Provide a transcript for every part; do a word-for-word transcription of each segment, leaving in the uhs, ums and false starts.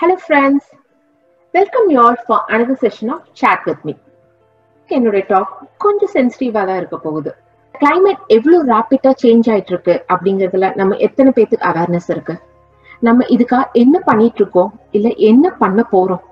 Hello friends, welcome you all for another session of Chat with me. என்னோட talk கொஞ்சம் சென்சிட்டிவா தான் இருக்க போகுது. கிளைமேட் எவ்வளவு ராபிட்டா சேஞ்ச் ஆயிட்டு இருக்கு அப்படிங்கிறதுல நம்ம எத்தனை பேத்துக்கு அவேர்னஸ் இருக்கு? நம்ம இதுக்காக என்ன பண்ணிட்டு இருக்கோம் இல்ல என்ன பண்ண போறோம்?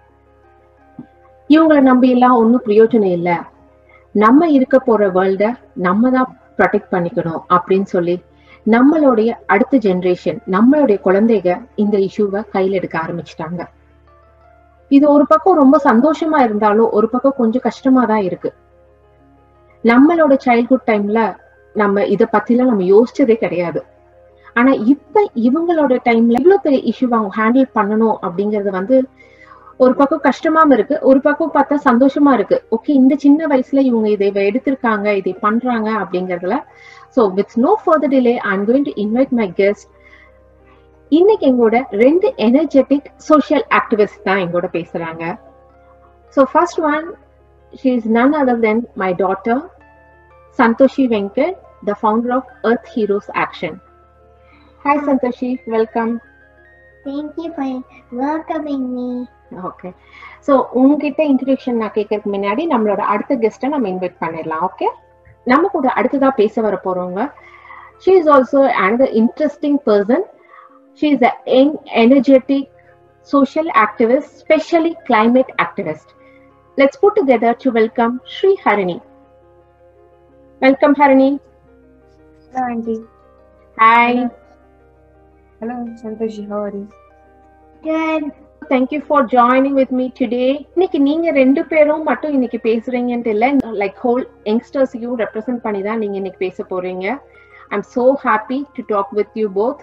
இவங்களை நம்பி எல்லாம் ஒன்னும் பிரயோஜனம் இல்ல, நம்ம இருக்க போற வேர்ல்ட நம்ம தான் ப்ரொடெக்ட் பண்ணிக்கணும் அப்படின்னு சொல்லி நம்மளுடைய அடுத்த ஜெனரேஷன், நம்மளுடைய குழந்தைங்க இந்த இஷ்யூவை கையில் எடுக்க ஆரம்பிச்சிட்டாங்க. இது ஒரு பக்கம் ரொம்ப சந்தோஷமா இருந்தாலும் ஒரு பக்கம் கொஞ்சம் கஷ்டமா தான் இருக்கு. நம்மளோட சைல்ட்ஹுட் டைம்ல நம்ம இத பத்திலாம் நம்ம யோசிச்சதே கிடையாது. ஆனா இப்ப இவங்களோட டைம்ல இவ்வளவு பெரிய இஷ்யூ அவங்க ஹேண்டில் பண்ணணும் அப்படிங்கறது வந்து ஒரு பக்கம் கஷ்டமாவும் இருக்கு, ஒரு பக்கம் பார்த்தா சந்தோஷமா இருக்கு. ஓகே, இந்த சின்ன வயசுல இவங்க இதை எடுத்திருக்காங்க, இதை பண்றாங்க அப்படிங்கறதுல. So with no further delay, I'm going to invite my guest. இன்னைக்கு எங்களோட ரெண்டு எனர்ஜெட்டிக் சோஷியல் ஆக்டிவிஸ்ட் தான் எங்களோட பேசுறாங்க. So first one, she is none other than my daughter, Santoshi Venkat, the founder of Earth Heroes Action. Hi Santoshi, welcome. Thank you for welcoming me. Okay. So உங்ககிட்ட introduction நான் கேட்கறதுக்கு முன்னாடி நம்மளோட அடுத்த கெஸ்ட்டை நம்ம இன்வைட் பண்ணிடலாம். ஓகே, நம்ம கூட அடுத்ததா பேச வர போறவங்க, she is also another interesting person. She is a young, energetic social activist, especially climate activist. Let's put together to welcome Sri Harini. Welcome Harini. Hello auntie. Hi. Hello, Hello Santoshi, how are you? Good. Thank you for joining with me today. இன்னைக்கு நீங்க ரெண்டு பேரும் மட்டும் இன்னைக்கு பேசுறீங்கன்னு இல்ல, like whole யங்ஸ்டர்ஸையும் represent பண்ணி தான் நீங்க இன்னைக்கு பேச போறீங்க. I'm so happy to talk with you both.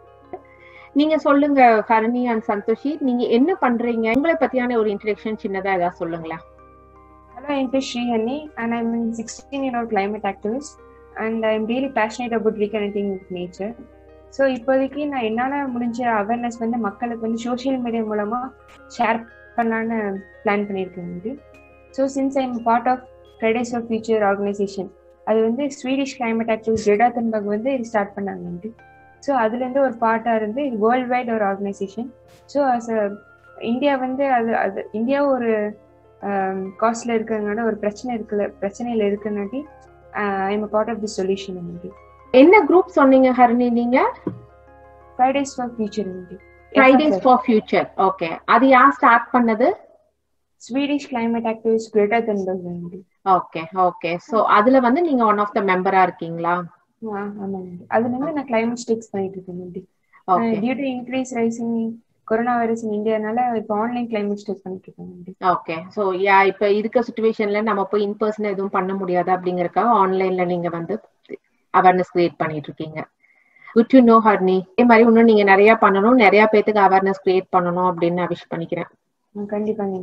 நீங்க சொல்லுங்க ஹரணி அண்ட் சந்தோஷி, நீங்க என்ன பண்றீங்க, உங்களை பத்தியான ஒரு இன்ட்ரோடக்ஷன் சின்னதா ஏதாவது சொல்லுங்களேன். Hello, I'm Sri Harini and I'm a sixteen year old climate activist and I'm really passionate about reconnecting with nature. So இப்போதைக்கு நான் என்னால் முடிஞ்ச அவேர்னஸ் வந்து மக்களுக்கு வந்து சோஷியல் மீடியா மூலமாக ஷேர் பண்ணலான்னு பிளான் பண்ணியிருக்கேன். So since I am part of Fridays for future organisation, அது வந்து Swedish climate activist Greta Thunberg வந்து இது ஸ்டார்ட் பண்ணாங்க. ஸோ அதுலேருந்து ஒரு பார்ட்டாக இருந்து இது வேர்ல்டு வைட் ஒரு organisation. So as a India வந்து அது அது இந்தியாவும் ஒரு காஸ்டில் இருக்கிறதுனால ஒரு பிரச்சனை இருக்குல்ல பிரச்சனையில் இருக்குனாட்டி I am part of the solution. என்ன குரூப் சொன்னீங்க ஹரணி நீங்க? Fridays for future. Fridays for future. Okay, அது யார் ஸ்டார்ட் பண்ணது? Swedish climate activist Greta Thunberg. Okay okay. So அதுல வந்து நீங்க ஒன் ஆஃப் த மெம்பரா இருக்கீங்களா? ஆமாங்க, அதுல இருந்து நான் கிளைமேட் ஸ்டிக்ஸ் பண்ணிட்டு இருக்கேன். Okay, due to increase rising corona virus in இந்தியானால இப்போ ஆன்லைன் கிளைமேட் ஸ்டிக்ஸ் பண்ணிட்டு இருக்கேன். ஓகே, சோ யா இப்ப இருக்க சிச்சுவேஷன்ல நம்ம போய் இன் பர்சன் எதுவும் பண்ண முடியாது அப்படிங்கறதுக்காக ஆன்லைன்ல நீங்க வந்து அவேர்னஸ் கிரியேட் பண்ணிட்டு இருக்கீங்க. Good to know Harni. இதே மாதிரி இன்னும் நீங்க நிறைய பண்ணணும், நிறைய பேத்துக்கு அவேர்னஸ் கிரியேட் பண்ணணும் அப்படின்னு நான் விஷ் பண்ணிக்கிறேன். கண்டிப்பாங்க.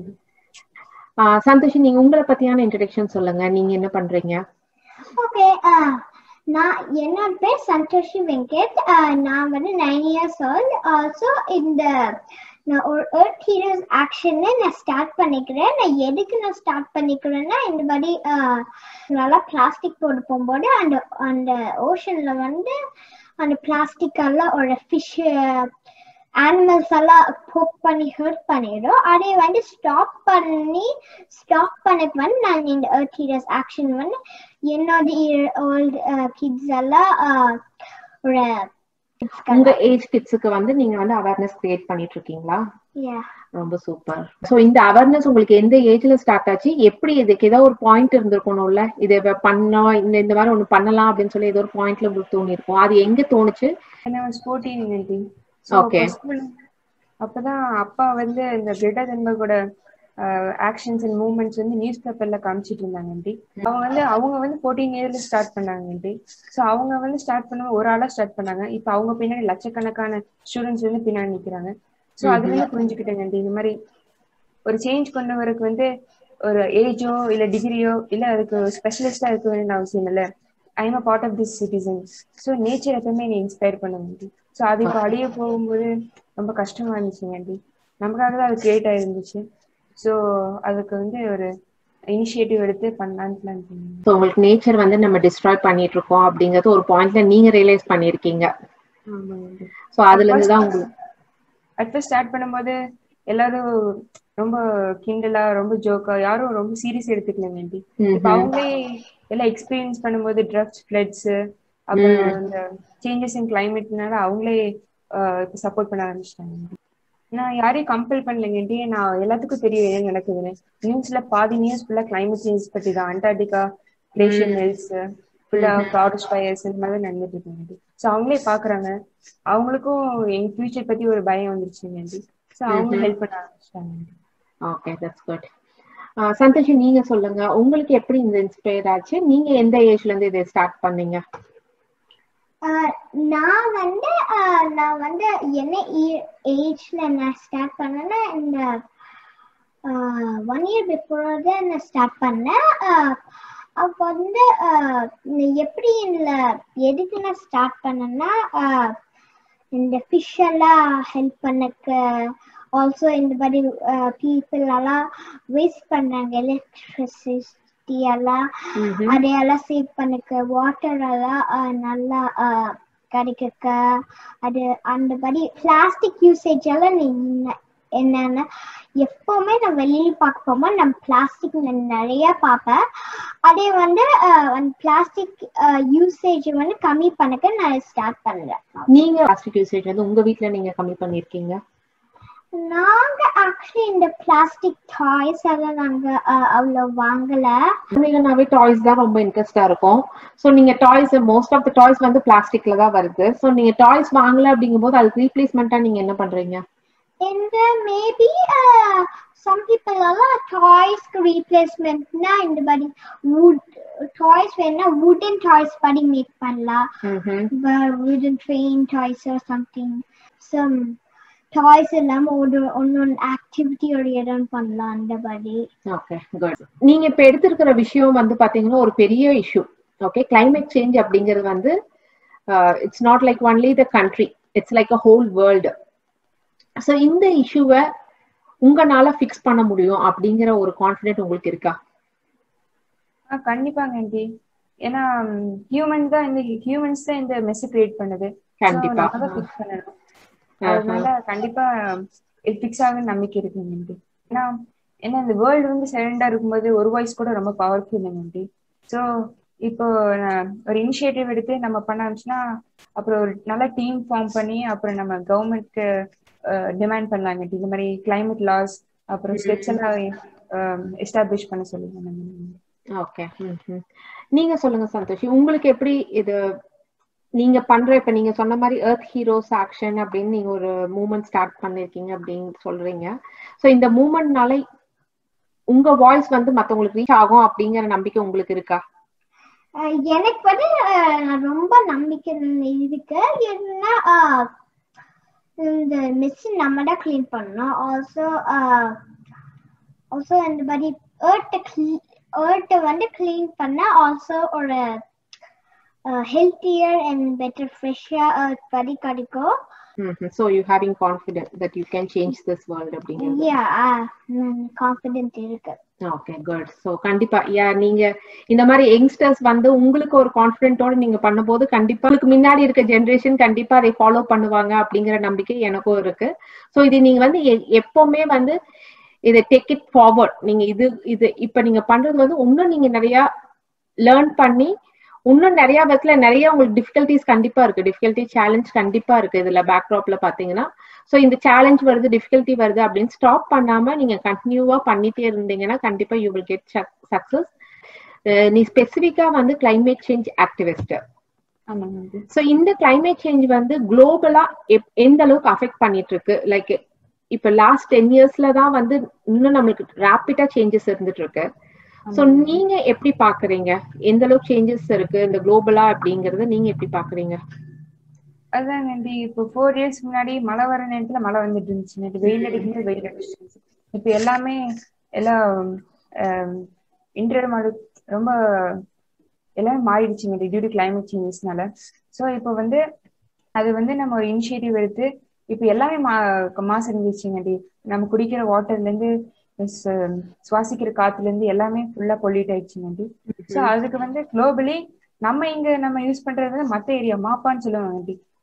சந்தோஷி, நீங்க உங்களை பத்தியான இன்ட்ரோடக்ஷன் சொல்லுங்க, நீங்க என்ன பண்றீங்க? ஓகே, நான் என்னோட பேர் சந்தோஷி வெங்கட். நான் வந்து நைன் இயர்ஸ் ஓல்ட். ஆல்சோ இந்த நான் ஒரு எர்த் ஹீரோஸ் ஆக்ஷன்னு நான் ஸ்டார்ட் பண்ணிக்கிறேன். நான் எதுக்கு நான் ஸ்டார்ட் பண்ணிக்கிறேன்னா, இந்த மாதிரி நல்லா பிளாஸ்டிக் போட்டு போகும்போது அந்த அந்த ஓஷன்ல வந்து அந்த பிளாஸ்டிக் எல்லாம் ஒரு ஃபிஷ் அனிமல்ஸ் எல்லாம் போக் பண்ணி ஹர்ட் பண்ணிடும். அதை வந்து ஸ்டாப் பண்ணி ஸ்டாப் பண்ணக்கு வந்து நான் இந்த எர்த் ஹீரோஸ் ஆக்ஷன் வந்து என்னோட ஓல்டு கிட்ஸ் எல்லாம் ஒரு உங்க ஏஜ் கிட்ஸ்க்கு வந்து நீங்க வந்து அவேர்னஸ் கிரியேட் பண்ணிட்டு இருக்கீங்களா? ரொம்ப சூப்பர். சோ இந்த அவேர்னஸ் உங்களுக்கு எந்த ஏஜ்ல ஸ்டார்ட் ஆச்சு? எப்படி இதுக்கு ஏதாவது ஒரு பாயிண்ட் இருந்திருக்கணும்ல, இதை பண்ணா இந்த இந்த மாதிரி ஒண்ணு பண்ணலாம் அப்படின்னு சொல்லி ஏதோ ஒரு பாயிண்ட்ல உங்களுக்கு தோணி இருக்கும், அது எங்க தோணுச்சு? ஓகே, அப்பதான் அப்பா வந்து இந்த கிரெட்டா துன்பர்க்கோட ஆக்ஷன்ஸ் அண்ட் மூவ்மெண்ட்ஸ் வந்து நியூஸ் பேப்பர்ல காமிச்சிட்டு இருந்தாங்க. அவங்க வந்து அவங்க வந்து ஃபோர்டீன் இயர்ல ஸ்டார்ட் பண்ணாங்க. ஸோ அவங்க வந்து ஸ்டார்ட் பண்ண ஒரு ஆளா ஸ்டார்ட் பண்ணாங்க. இப்போ அவங்க பின்னாடி லட்சக்கணக்கான ஸ்டூடெண்ட்ஸ் வந்து பின்னாடி நிற்கிறாங்க. ஸோ அதுல இருந்து புரிஞ்சுக்கிட்டேங்க, இந்த மாதிரி ஒரு சேஞ்ச் கொண்டு வரக்கு வந்து ஒரு ஏஜோ இல்ல டிகிரியோ இல்ல அதுக்கு ஸ்பெஷலிஸ்டா இருக்க வேண்டிய அவசியம் இல்லை. I am a part of this citizen. So nature எப்பவுமே என்னை இன்ஸ்பயர் பண்ணுங்க. ஸோ அது இப்போ அழிய போகும்போது ரொம்ப கஷ்டமா இருந்துச்சுங்க. நமக்காக தான் அது கிரியேட் ஆயிருந்துச்சு. ஸோ அதுக்கு வந்து ஒரு இனிஷியேட்டிவ் எடுத்து பண்ணலான்னு பிளான் பண்ணுங்க. ஸோ உங்களுக்கு நேச்சர் வந்து நம்ம டிஸ்ட்ராய் பண்ணிட்டு இருக்கோம் அப்படிங்கறது ஒரு பாயிண்ட்ல நீங்க ரியலைஸ் பண்ணிருக்கீங்க. ஸோ அதுல இருந்து தான் உங்களுக்கு அட் ஃபர்ஸ்ட் ஸ்டார்ட் பண்ணும்போது எல்லாரும் ரொம்ப கிண்டலா ரொம்ப ஜோக்கா யாரும் ரொம்ப சீரியஸ் எடுத்துக்கலங்க ஆண்டி. இப்ப அவங்களே எல்லாம் எக்ஸ்பீரியன்ஸ் பண்ணும்போது ட்ரக்ஸ் ஃபிளட்ஸ் அப்புறம் இந்த சேஞ்சஸ் இன் கிளைமேட்னால அவங்களே இப்போ சப்போர்ட் பண்ண ஆரம்பிச்சிட்டாங்க. நான் யாரையும் கம்பல் பண்ணலைங்க. நான் எல்லாத்துக்கும் தெரியும் என்ன நடக்குதுன்னு. நியூஸ்ல பாதி நியூஸ் ஃபுல்லா கிளைமேட் சேஞ்ச் பத்தி தான். அண்டார்டிகா கிளேஷியர் மெல்ட்ஸ் ஃபுல்லா ஃபாரஸ்ட் ஃபயர்ஸ் இந்த மாதிரி நடந்துட்டு இருக்குங்க. ஸோ அவங்களே பாக்குறாங்க. அவங்களுக்கும் எங்க ஃபியூச்சர் பத்தி ஒரு பயம் வந்துருச்சுங்க. ஸோ அவங்க ஹெல்ப் பண்ண ஆரம்பிச்சிட்டாங்க. Okay, that's good. சந்தோஷி, நீங்க சொல்லுங்க, உங்களுக்கு எப்படி இந்த இன்ஸ்பயர் ஆச்சு? நீங்க எந்த ஏஜ்ல இருந்து இதை ஸ்டார்ட் பண்ணீங்க? நான் வந்து நான் வந்து என்ன ஏஜ்ல நான் ஸ்டார்ட் பண்ணேன்னா இந்த ஒன் இயர் பிஃபோர் தான் நான் ஸ்டார்ட் பண்ணேன். அப்போ வந்து எப்படி இந்த எதுக்கு நான் ஸ்டார்ட் பண்ணேன்னா இந்த ஃபிஷ் எல்லாம் ஹெல்ப் பண்ணக்கு, ஆல்சோ இந்த மாதிரி பீப்புள் எல்லாம் வேஸ்ட் பண்றாங்க எலக்ட்ரிசிட்டி எல்லாம், அதையெல்லாம் சேவ் பண்ணக்கு, வாட்டர் எல்லாம் நல்லா கிடைக்க, அது அந்த மாதிரி பிளாஸ்டிக் யூசேஜ் எல்லாம் என்னன்னா எப்பவுமே நான் வெளியில பார்க்க போகும்போது நம்ம பிளாஸ்டிக் நிறைய பார்ப்பேன். அதே வந்து பிளாஸ்டிக் யூசேஜ் வந்து கம்மி பண்ணக்க நான் ஸ்டார்ட் பண்றேன். நீங்க பிளாஸ்டிக் யூசேஜ் வந்து உங்க வீட்ல நீங்க கம்மி பண்ணிருக்கீங்க? நாங்க ஆக்சுவலி இந்த பிளாஸ்டிக் டாய்ஸ் எல்லாம் நாங்க அவ்வளவு வாங்கல. நீங்கனாவே டாய்ஸ் தான் ரொம்ப இன்ட்ரெஸ்டா இருக்கும். சோ நீங்க toys most of the toys வந்து பிளாஸ்டிக்ல தான் வருது. சோ நீங்க டாய்ஸ் வாங்கல அப்படிங்கும்போது அதுக்கு ரீப்ளேஸ்மெண்டா நீங்க என்ன பண்றீங்க? இந்த மேபி some people எல்லாம் டாய்ஸ்க்கு ரீப்ளேஸ்மெண்ட்னா இந்த மாதிரி wood டாய்ஸ் வேணா wooden டாய்ஸ் படி மேக் பண்ணலாம். wooden train toys or something. some toys இல்லாம ஒரு ஒன்னொன்னு ஆக்டிவிட்டி ஓரியன்ட் பண்ணலாம் அந்த மாதிரி. Okay, good. நீங்க இப்ப எடுத்திருக்கிற விஷயம் வந்து பாத்தீங்கன்னா ஒரு பெரிய இஷ்யூ. ஓகே, கிளைமேட் சேஞ்ச் அப்படிங்கிறது வந்து it's not like only the country, it's like a whole world. So இந்த இஷ்யூவை உங்களால ஃபிக்ஸ் பண்ண முடியும் அப்படிங்கிற ஒரு கான்ஃபிடென்ட் உங்களுக்கு இருக்கா? கண்டிப்பாங்க ஆண்டி. ஏன்னா ஹியூமன் தான் இந்த ஹியூமன்ஸ் தான் இந்த மெஸ் கிரியேட் பண்ணுது. கண்டிப்பா ஃபிக்ஸ் பண்ணணும். அதனால கண்டிப்பா ஃபிக்ஸ் ஆகும்னு நம்பிக்கை இருக்குங்க. ஏன்னா ஏன்னா இந்த வேர்ல்டு வந்து சைலண்டா இருக்கும்போது ஒரு வாய்ஸ் கூட ரொம்ப பவர்ஃபுல் ஆண்டி. ஸோ இப்போ ஒரு இனிஷியேட்டிவ் எடுத்து நம்ம பண்ண ஆரம்பிச்சுன்னா அப்புறம் ஒரு நல்ல டீம் ஃபார்ம் பண்ணி அப்புறம் நம்ம கவர்மெண்ட்க்கு டிமாண்ட் பண்ணலாங்க. இந்த மாதிரி கிளைமேட் லாஸ் அப்புறம் ஸ்டெப்ஸ் எல்லாம் எஸ்டாப்ளிஷ் பண்ண சொல்லுங்க. ஓகே, நீங்க சொல்லுங்க சந்தோஷி, உங்களுக்கு எப்படி இது நீங்க பண்ற இப்ப நீங்க சொன்ன மாதிரி எர்த் ஹீரோஸ் ஆக்ஷன் அப்படின்னு நீங்க ஒரு மூவ்மெண்ட் ஸ்டார்ட் பண்ணிருக்கீங்க அப்படின்னு சொல்றீங்க. சோ இந்த மூவ்மெண்ட்னால உங்க வாய்ஸ் வந்து மத்தவங்களுக்கு ரீச் ஆகும் அப்படிங்கிற நம்பிக்கை உங்களுக்கு இருக்கா? எனக்கு வந்து ரொம்ப நம்பிக்கை இருக்கு. ஏன்னா இந்த மிஷின் நம்ம தான் கிளீன் பண்ணோம். ஆல்சோ ஆல்சோ இந்த மாதிரி எர்த் எர்த் வந்து கிளீன் பண்ண ஆல்சோ ஒரு Uh, healthier and better fresher earth படி கிடைக்கும். So you having confidence that you can change this world அப்படிங்கிறது? Yeah, confident இருக்கு. Okay, good. So கண்டிப்பா யா நீங்க இந்த மாதிரி யங்ஸ்டர்ஸ் வந்து உங்களுக்கு ஒரு கான்ஃபிடென்ட்டோட நீங்க பண்ணும்போது கண்டிப்பா உங்களுக்கு முன்னாடி இருக்க ஜெனரேஷன் கண்டிப்பா அதை ஃபாலோ பண்ணுவாங்க அப்படிங்கிற நம்பிக்கை எனக்கும் இருக்கு. ஸோ இது நீங்க வந்து எப்பவுமே வந்து இதை டேக் இட் ஃபார்வர்ட். நீங்க இது இது இப்ப நீங்க பண்றது வந்து இன்னும் நீங்க நிறைய லேர்ன் பண்ணி இன்னும் நிறைய விதத்துல நிறைய உங்களுக்கு டிஃபிகல்டிஸ் கண்டிப்பா இருக்கு. டிஃபிகல்டி சேலஞ்ச் கண்டிப்பா இருக்கு இதுல பேக்ராப்ல பாத்தீங்கன்னா. சோ இந்த சேலஞ்ச் வருது, டிஃபிகல்டி வருது அப்படின்னு ஸ்டாப் பண்ணாம நீங்க கண்டினியூவா பண்ணிட்டே இருந்தீங்கன்னா கண்டிப்பா யூ வில் கெட் சக்சஸ். நீ ஸ்பெசிபிக்கா வந்து கிளைமேட் சேஞ்ச் ஆக்டிவிஸ்ட். சோ இந்த கிளைமேட் சேஞ்ச் வந்து குளோபலா எந்த அளவுக்கு அஃபெக்ட் பண்ணிட்டு இருக்கு? லைக் இப்ப லாஸ்ட் டென் இயர்ஸ்ல தான் வந்து இன்னும் நம்மளுக்கு ரேபிடா சேஞ்சஸ் இருந்துட்டு இருக்கு. சோ நீங்க எப்படி பாக்குறீங்க? எந்த அளவுக்கு சேஞ்சஸ் இருக்கு இந்த குளோபலா அப்படிங்கறத நீங்க எப்படி பாக்குறீங்க? அதான் நன்றி. இப்போ ஃபோர் இயர்ஸ் முன்னாடி மழை வர நேரத்துல மழை வந்துட்டு இருந்துச்சு, வெயில் அடிக்கும்போது வெயில் அடிச்சிருந்துச்சு. இப்ப எல்லாமே எல்லாம் இன்டர் ரொம்ப எல்லாமே மாறிடுச்சுங்க டியூ டு கிளைமேட் சேஞ்சஸ்னால. ஸோ இப்போ வந்து அது வந்து நம்ம ஒரு இனிஷியேட்டிவ் எடுத்து இப்போ எல்லாமே மா மாசடைஞ்சிருச்சுங்க. நம்ம குடிக்கிற வாட்டர்ல இருந்து சுவாசிக்கிற காத்துல இருந்து எல்லாமே ஃபுல்லா பொல்யூட் ஆயிடுச்சுங்க. ஸோ அதுக்கு வந்து குளோபலி நம்ம இங்க நம்ம யூஸ் பண்றது வந்து மத்த ஏரியா மாப்பான்னு சொல்லுவாங்க.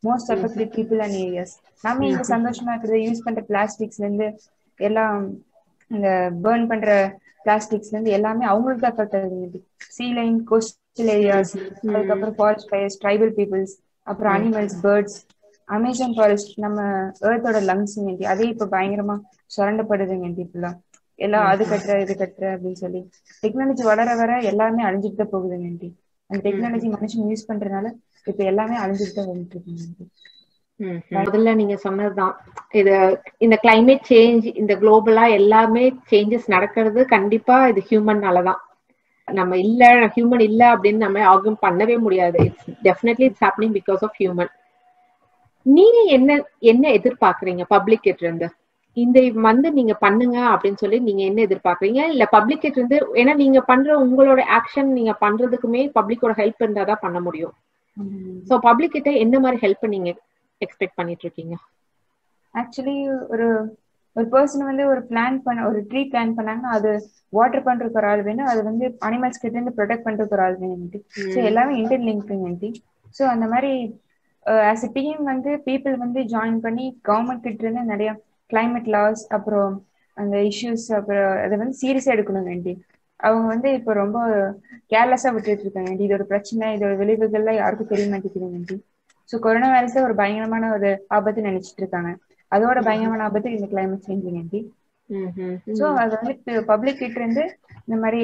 Most affected people and areas. நம்ம இங்க சந்தோஷமா இருக்கிறது யூஸ் பண்ற பிளாஸ்டிக்ஸ்ல இருந்து எல்லாம் இந்த பேர்ன் பண்ற பிளாஸ்டிக்ஸ்ல இருந்து எல்லாமே அவங்களுக்கு தான் அஃபெக்ட் ஆகுது. சீ லைன், கோஸ்டல் ஏரியாஸ், அதுக்கப்புறம் ஃபாரஸ்ட் ஃபயர்ஸ், ட்ரைபல் பீப்புள்ஸ், அப்புறம் அனிமல்ஸ், பேர்ட்ஸ், அமேசான் ஃபாரஸ்ட், நம்ம ஏர்த்தோட லங்ஸ் அதே இப்ப பயங்கரமா சுரண்டப்படுதுங்க இப்பெல்லா. எல்லாம் அது கட்டுற இது கட்டுற அப்படின்னு சொல்லி டெக்னாலஜி வளர வர எல்லாமே அழிஞ்சுட்டு தான் போகுதுங்க. அந்த டெக்னாலஜி மனுஷன் யூஸ் பண்றதுனால இப்ப எல்லாமே அழிஞ்சுட்டு தான் வந்துட்டு இருக்கு. முதல்ல நீங்க சொன்னதுதான், இது இந்த கிளைமேட் சேஞ்ச், இந்த குளோபலா எல்லாமே சேஞ்சஸ் நடக்கிறது கண்டிப்பா இது ஹியூமன்னாலதான். நம்ம இல்ல ஹியூமன் இல்ல அப்படின்னு நம்ம ஆர்கியூ பண்ணவே முடியாது. It's definitely it's happening because of human. நீங்க என்ன என்ன எதிர்பார்க்கறீங்க பப்ளிக் கிட்ட இருந்து? இந்த வந்து நீங்க பண்ணுங்க அப்படின்னு சொல்லி நீங்க என்ன எதிர்பார்க்கறீங்க? இல்ல பப்ளிக் கிட்ட இருந்து, ஏன்னா நீங்க பண்ற உங்களோட ஆக்ஷன் நீங்க பண்றதுக்குமே பப்ளிக்கோட ஹெல்ப் இருந்தாதான் பண்ண முடியும். சோ பப்ளிக் கிட்ட என்ன மாதிரி ஹெல்ப் நீங்க எக்ஸ்பெக்ட் பண்ணிட்டு இருக்கீங்க? ஆக்சுவலி ஒரு ஒரு பர்சன் வந்து ஒரு பிளான் பண்ண ஒரு ட்ரீ பிளான் பண்ணாங்கன்னா அது வாட்டர் பண்றதுக்கு ஒரு ஆள் வேணும், அது வந்து அனிமல்ஸ் கிட்ட இருந்து ப்ரொடெக்ட் பண்றதுக்கு ஒரு ஆள் வேணும். ஸோ எல்லாமே இன்டர்லிங்க்டு. ஸோ அந்த மாதிரி ஆஸ் எ டீம் வந்து பீப்புள் வந்து ஜாயின் பண்ணி கவர்மெண்ட் கிட்ட இருந்து நிறைய கிளைமேட் லாஸ், அப்புறம் அந்த இஷ்யூஸ், அப்புறம் அதை வந்து சீரியஸா எடுக்கணும் வேண்டி. அவங்க வந்து இப்போ ரொம்ப கேர்லெஸ்ஸா விட்டுட்டு இருக்காங்க. இதோட பிரச்சனை, இதோட விளைவுகள்லாம் யாருக்கும் தெரிய மாட்டேங்குது வேண்டி. ஸோ கொரோனா வைரஸ் ஒரு பயங்கரமான ஒரு ஆபத்து நினைச்சிட்டு இருக்காங்க. அதோட பயங்கரமான ஆபத்து இந்த கிளைமேட் சேஞ்ச் வேண்டி. ஸோ அது வந்து பப்ளிக் கிட்ட இருந்து இந்த மாதிரி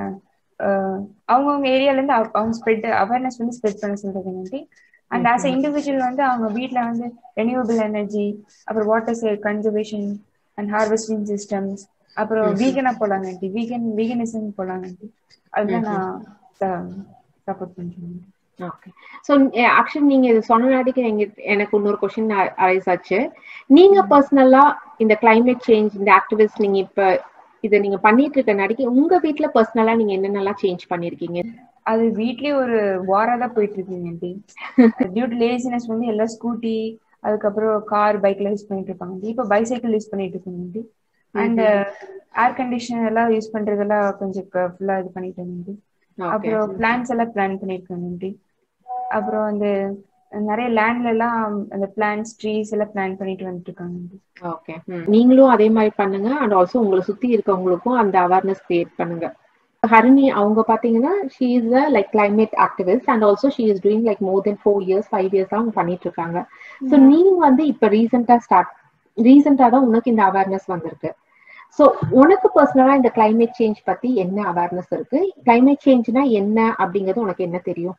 அவங்கவுங்க ஏரியால இருந்து அவங்க ஸ்ப்ரெட் அவேர்னஸ் வந்து ஸ்ப்ரெட் பண்ண சொல்றது வேண்டி. அண்ட் ஆஸ் அ இண்டிவிஜுவல் வந்து அவங்க வீட்டுல வந்து ரெனியூவபிள் எனர்ஜி, அப்புறம் water conservation and harvesting systems, அப்புறம் வீகனா போலாங்க, வீகன் வீகனிசம் போலாங்க. அதுதான் நான் சப்போர்ட் பண்றேன். ஓகே. ஸோ ஆக்சுவலி நீங்க இது சொன்னதுக்கு எங்க எனக்கு இன்னொரு கொஸ்டின் அரைஸ் ஆச்சு. நீங்க பர்சனலா இந்த கிளைமேட் சேஞ்ச், இந்த ஆக்டிவிஸ்ட் நீங்க இப்ப இதை நீங்க பண்ணிட்டு இருக்க நடிக்க உங்க வீட்டுல பர்சனலா நீங்க என்னென்னலாம் சேஞ்ச் பண்ணிருக்கீங்க? அது வீட்லயே ஒரு வாரா தான் போயிட்டு இருக்கீங்க. டியூ டு லேசினஸ் வந்து எல்லாம் ஸ்கூட்டி, அதுக்கப்புறம் கார், பைக்ல யூஸ் பண்ணிட்டு இருப்பாங்க. இப்போ பைசைக்கிள் யூஸ் பண்ணிட்டு இருக்காங்க. அண்ட் ஏர் கண்டிஷனர் எல்லாம் யூஸ் பண்றதெல்லாம் கொஞ்சம் ஃபுல்லா இது பண்ணிட்டு இருந்தது. அப்புறம் பிளான்ஸ் எல்லாம் பிளான் பண்ணிருக்காங்க. அப்புறம் வந்து நிறைய லேண்ட்ல எல்லாம் அந்த பிளான்ஸ், ட்ரீஸ் எல்லாம் பிளான் பண்ணிட்டு வந்துட்டு இருக்காங்க. ஓகே. நீங்களும் அதே மாதிரி பண்ணுங்க. அண்ட் ஆல்சோ உங்களை சுத்தி இருக்கவங்களுக்கும் அந்த அவேர்னஸ் கிரியேட் பண்ணுங்க. ஹரிணி அவங்க பாத்தீங்கன்னா she is a like climate activist and also she is doing like more than four years five years அவங்க பண்ணிட்டு இருக்காங்க. சோ நீங்க வந்து இப்ப ரீசெண்டா ஸ்டார்ட் ரீசெண்டா தான் உனக்கு இந்த அவேர்னஸ் வந்திருக்கு. சோ உனக்கு பர்சனலா இந்த கிளைமேட் சேஞ்ச் பத்தி என்ன அவேர்னஸ் இருக்கு? கிளைமேட் சேஞ்ச்னா என்ன அப்படிங்கிறது உனக்கு என்ன தெரியும்?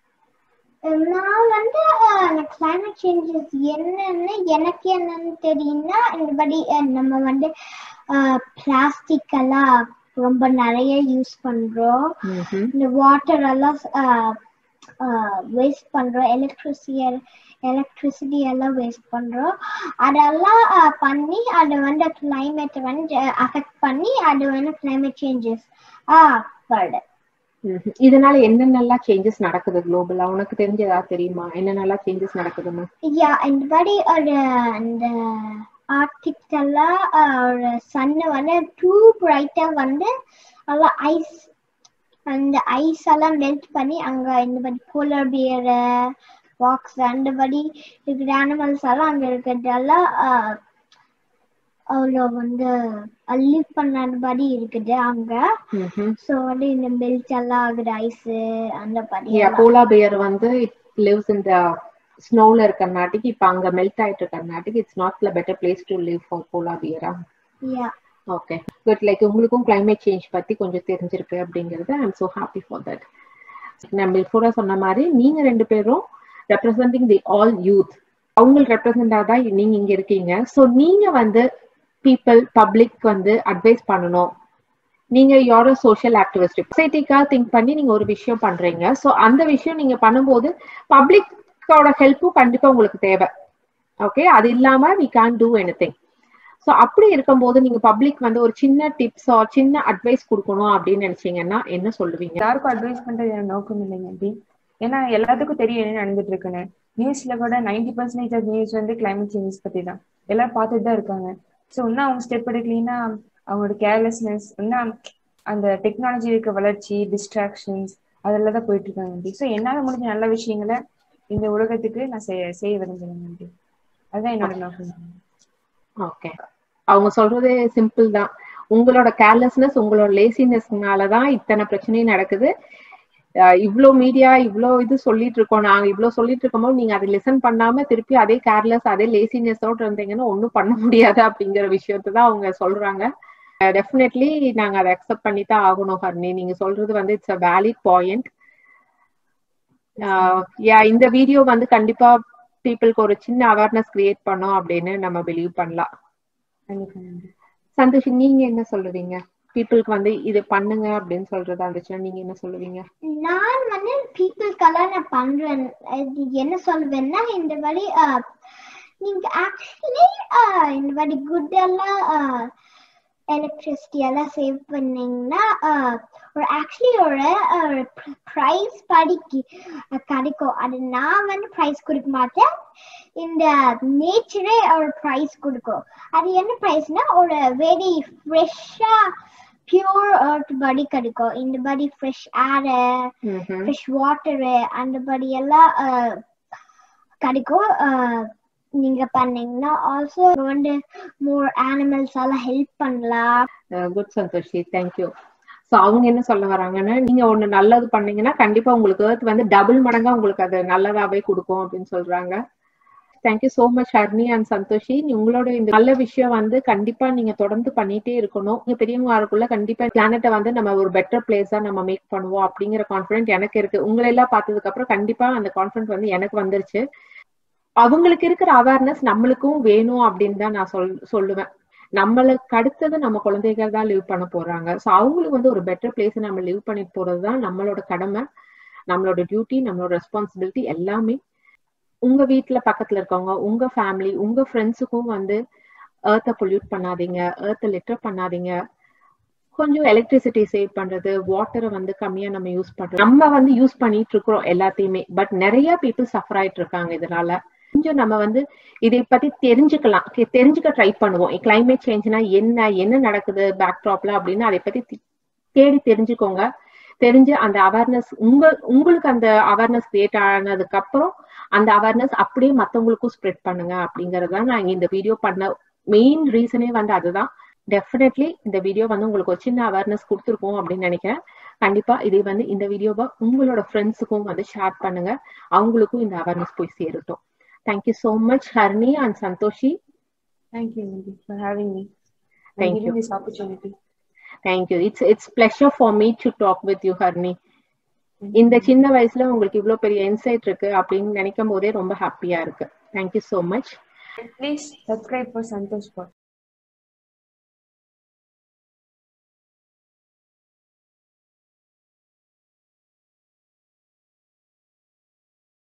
நான் வந்து கிளைமேட் சேஞ்சஸ் என்னன்னு எனக்கு என்னன்னு தெரியும்னா, இந்தபடி நம்ம வந்து பிளாஸ்டிக் எல்லாம் ரொம்ப நிறைய யூஸ் பண்றோம், இந்த வாட்டர் எல்லாம் வேஸ்ட் பண்றோம், எலக்ட்ரிசிட்டி எலக்ட்ரிசிட்டி எல்லாம் வேஸ்ட் பண்றோம். அதெல்லாம் பண்ணி அது வந்து கிளைமேட் வந்து அஃபெக்ட் பண்ணி அது வந்து கிளைமேட் சேஞ்சஸ் ஆஹ் வருது. இதனால என்னென்னலாம் சேஞ்சஸ் நடக்குது குளோபலா? உனக்கு தெரிஞ்ச ஏதாவது தெரியுமா? என்னென்னலாம் சேஞ்சஸ் நடக்குதுன்னு? யா, இந்த மாதிரி ஒரு அந்த ஆர்டிக்ல ஒரு சன் வந்து டூ பிரைட்டா வந்து நல்லா ஐஸ், அந்த ஐஸ் எல்லாம் மெல்ட் பண்ணி அங்க இந்த மாதிரி போலர் பியர், வாக்ஸ் அந்த மாதிரி இருக்கிற அனிமல்ஸ் எல்லாம் அங்க இருக்கிறதெல்லாம் அவ்வளோ வந்து லிவ் பண்ண மாதிரி இருக்குது அங்க. சோ வந்து இந்த மெல்ட் எல்லாம் ஆகுது ஐஸ் அந்த மாதிரி. போலார் பியர் வந்து இட் லிவ்ஸ் இன் தி ஸ்னோல இருக்கறனாட்டிக்கு இப்ப அங்க மெல்ட் ஆயிட்டு இருக்கறனாட்டிக்கு it's not the better place to live for polar பியரா? யா. Okay, good. லைக் உங்களுக்கும் கிளைமேட் சேஞ்ச் பத்தி கொஞ்சம் தெரிஞ்சிருக்கு அப்படிங்கிறது I am so happy for that. நம்ம கூட சொன்ன மாதிரி நீங்க ரெண்டு பேரும் ரெப்ரசென்டிங் தி ஆல் யூத், அவங்களுக்கு ரெப்ரசென்டா தான் நீங்க இங்க இருக்கீங்க. சோ நீங்க வந்து பீப்புள் பப்ளிக் வந்து அட்வைஸ் பண்ணணும். நீங்க யாரோ சோஷியல் ஆக்டிவிஸ்ட், சொசைட்டிக்கா திங்க் பண்ணி நீங்க ஒரு விஷயம் பண்றீங்க. சோ அந்த விஷயம் நீங்க பண்ணும்போது பப்ளிக்கோட ஹெல்ப்பும் கண்டிப்பா உங்களுக்கு தேவை. ஓகே, அது இல்லாம we can't do anything. So அப்படி இருக்கும்போது நீங்க பப்ளிக் வந்து ஒரு சின்ன டிப்ஸ் ஆர் சின்ன அட்வைஸ் கொடுக்கணும் அப்படின்னு நினைச்சீங்கன்னா என்ன சொல்லுவீங்க? யாருக்கும் அட்வைஸ் பண்றது எனக்கு நோக்கம் இல்லைங்க அப்படி. ஏன்னா எல்லாத்துக்கும் தெரியும் என்ன நடந்துட்டு இருக்குன்னு. நியூஸ்ல கூட நைன்டி பர்சன்டேஜ் ஆஃப் நியூஸ் வந்து கிளைமேட் சேஞ்சஸ் பத்தி தான் எல்லாரும் பார்த்துட்டு தான் இருக்காங்க. ஸோ இன்னும் அவங்க ஸ்டெப் எடுக்கலைன்னா அவங்களோட கேர்லெஸ்னஸ், இன்னும் அந்த டெக்னாலஜி இருக்க வளர்ச்சி, டிஸ்ட்ராக்ஷன்ஸ் அதெல்லாம் தான் போயிட்டு இருக்காங்க. ஸோ என்னால முடிஞ்ச நல்ல விஷயங்களை இந்த உலகத்துக்கு நான் செய்ய செய்ய விரும்புகிறேன் ஆண்டி. அதுதான் என்னோட நோக்கம். ஓகே, அவங்க சொல்றது சிம்பிள் தான். உங்களோட கேர்லெஸ்னஸ், உங்களோட லேசினஸ்னாலதான் இத்தனை பிரச்சனையும் நடக்குது. இவ்வளோ மீடியா இவ்வளோ இது சொல்லிட்டு இருக்கோம், நாங்க இவ்வளோ சொல்லிட்டு இருக்கோமோ நீங்க அதை லிசன் பண்ணாம திருப்பி அதே கேர்லெஸ் அதே லேசினஸோட இருந்தீங்கன்னா ஒன்றும் பண்ண முடியாது அப்படிங்கிற விஷயத்தான் அவங்க சொல்றாங்க. டெஃபினெட்லி நாங்க அதை அக்செப்ட் பண்ணித்தான் ஆகணும் ஹர்னி. நீங்க சொல்றது வந்து it's a valid point. Yeah இந்த வீடியோ வந்து கண்டிப்பா பீப்புளுக்கு ஒரு சின்ன அவேர்னஸ் கிரியேட் பண்ணோம் அப்படின்னு நம்ம பிலீவ் பண்ணலாம். சந்தோஷ், நீங்க என்ன சொல்லுவீங்க? பீப்புளுக்கு வந்து இது பண்ணுங்க அப்படின்னு சொல்றதா இருந்துச்சுன்னா நீங்க என்ன சொல்லுவீங்க? நான் வந்து பீப்புளுக்கெல்லாம் நான் பண்றேன். என்ன சொல்லுவேன்னா, இந்த மாதிரி நீங்க ஆக்சுவலி இந்த மாதிரி குட் எல்லாம் எலக்ட்ரிசிட்டி எல்லாம் சேவ் பண்ணீங்கன்னா ஒரு ஆக்சுவலி ஒரு ப்ரைஸ் படிக்கு கிடைக்கும். அது நான் வந்து ப்ரைஸ் கொடுக்க மாட்டேன், இந்த நேச்சரே ஒரு ப்ரைஸ் கொடுக்கும். அது என்ன ப்ரைஸ்னா ஒரு வெரி ஃப்ரெஷ்ஷா பியூர் எர்த் படி கிடைக்கும். இந்த படி ஃப்ரெஷ் ஏரு, ஃப்ரெஷ் வாட்டரு, அந்த படி எல்லாம் கிடைக்கும் நீங்க பண்ணீங்கன்னா. ஆல்சோ வந்து மோர் அனிமல்ஸ் எல்லாம் ஹெல்ப் பண்ணலாம். Good Santhoshi, thank you. ஸோ அவங்க என்ன சொல்ல வராங்கன்னா, நீங்க ஒண்ணு நல்லது பண்ணீங்கன்னா கண்டிப்பா உங்களுக்கு எர்த் வந்து டபுள் மடங்கா உங்களுக்கு அது நல்லதாவே கொடுக்கும் அப்படின்னு சொல்றாங்க. Thank you so much Harni and Santhoshi. உங்களோட இந்த நல்ல விஷயம் வந்து கண்டிப்பா நீங்க தொடர்ந்து பண்ணிட்டே இருக்கணும். நீங்க பெரியவங்க ஆறக்குள்ள கண்டிப்பா பிளானட்டை வந்து நம்ம ஒரு பெட்டர் பிளேஸா நம்ம மேக் பண்ணுவோம் அப்படிங்கிற கான்ஃபிடென்ட் எனக்கு இருக்கு. உங்களை எல்லாம் பார்த்ததுக்கு அப்புறம் கண்டிப்பா அந்த கான்ஃபிடென்ட் வந்து எனக்கு வந்துருச்சு. அவங்களுக்கு இருக்கிற அவேர்னஸ் நம்மளுக்கும் வேணும் அப்படின்னு தான் நான் சொல் சொல்லுவேன். நம்மளுக்கு அடுத்தது நம்ம குழந்தைகள் தான் லிவ் பண்ண போறாங்க. ஸோ அவங்களுக்கு வந்து ஒரு பெட்டர் பிளேஸ் நம்ம லிவ் பண்ணிட்டு போறதுதான் நம்மளோட கடமை, நம்மளோட டியூட்டி, நம்மளோட ரெஸ்பான்சிபிலிட்டி எல்லாமே. உங்க வீட்டுல பக்கத்துல இருக்கவங்க, உங்க ஃபேமிலி, உங்க ஃப்ரெண்ட்ஸுக்கும் வந்து எர்த்தை பொல்யூட் பண்ணாதீங்க, எர்த்தை லிட்டர் பண்ணாதீங்க. கொஞ்சம் எலக்ட்ரிசிட்டி சேவ் பண்றது, வாட்டரை வந்து கம்மியா நம்ம யூஸ் பண்றோம். நம்ம வந்து யூஸ் பண்ணிட்டு இருக்கிறோம் எல்லாத்தையுமே, பட் நிறைய பீப்புள் சஃபர் ஆயிட்டு இருக்காங்க இதனால. கொஞ்சம் நம்ம வந்து இதை பத்தி தெரிஞ்சுக்கலாம், தெரிஞ்சுக்க ட்ரை பண்ணுவோம். கிளைமேட் சேஞ்ச்னா என்ன, என்ன நடக்குது பேக்ட்ராப்ல அப்படின்னு அதை பத்தி தேடி தெரிஞ்சுக்கோங்க. தெரிஞ்சு அந்த அவேர்னஸ் உங்க உங்களுக்கு அந்த அவேர்னஸ் கிரியேட் ஆனதுக்கு அப்புறம் அந்த அவேர்னஸ் அப்படியே மற்றவங்களுக்கும் ஸ்ப்ரெட் பண்ணுங்க அப்படிங்கறதுதான் நான் இந்த வீடியோ பண்ண மெயின் ரீசனே வந்து அதுதான். டெஃபினெட்லி இந்த வீடியோ வந்து உங்களுக்கு ஒரு சின்ன அவேர்னஸ் கொடுத்துருக்கோம் அப்படின்னு நினைக்கிறேன். கண்டிப்பா இதை வந்து இந்த வீடியோவை உங்களோட ஃப்ரெண்ட்ஸுக்கும் வந்து ஷேர் பண்ணுங்க, அவங்களுக்கும் இந்த அவேர்னஸ் போய் சேரட்டும். Thank you so much, Harni and Santoshi. Thank you for having me. Thank and giving you. this opportunity. Thank you. It's it's pleasure for me to talk with you, Harni. இந்த சின்ன வயசுல உங்களுக்கு இவ்ளோ பெரிய inside இருக்கு அப்படின்னு நினைக்கும் போதே ரொம்ப ஹாப்பியா இருக்கு. Thank you so much. Please subscribe for Santosh Pod.